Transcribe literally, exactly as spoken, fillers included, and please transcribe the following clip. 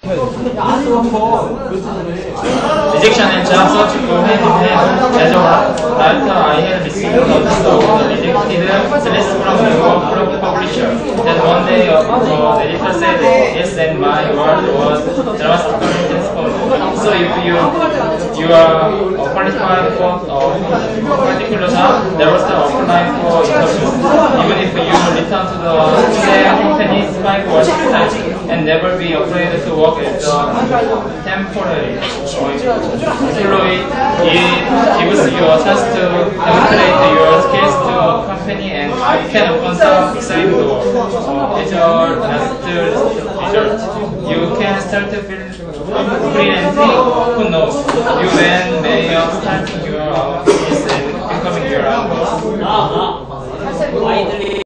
Rejection and job search go hand in hand. As a writer, I had received notice of the rejected list from the work publisher. Then one day, uh, the editor said yes, and my word was drastically transformed. So if you you are qualified for a particular job, there was the apply for interviews. Even if you return to the same company five or six times, and never be afraid to work as a temporary employee. It gives you a chance to demonstrate your skills to company and can open some exciting doors. As your last result, you can start to feel freelancing. Who knows? You when may start your own business and becoming your own boss.